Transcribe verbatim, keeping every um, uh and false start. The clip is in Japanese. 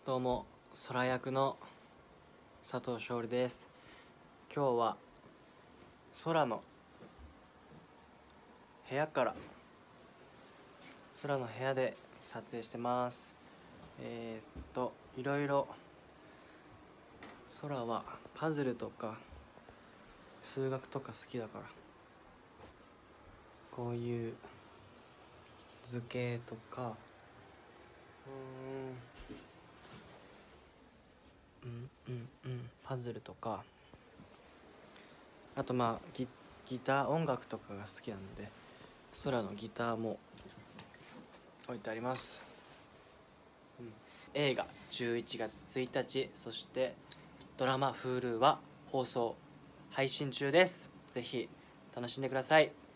どうも、空役の佐藤勝利です。今日は空の部屋から空の部屋で撮影してます。えー、っといろいろ空はパズルとか数学とか好きだから、こういう図形とかうーんうんうんうんパズルとか、あとまあ ギ, ギター音楽とかが好きなんで空のギターも置いてあります。うん、映画じゅういちがつついたち、そしてドラマ Hulu は放送配信中です。ぜひ楽しんでください。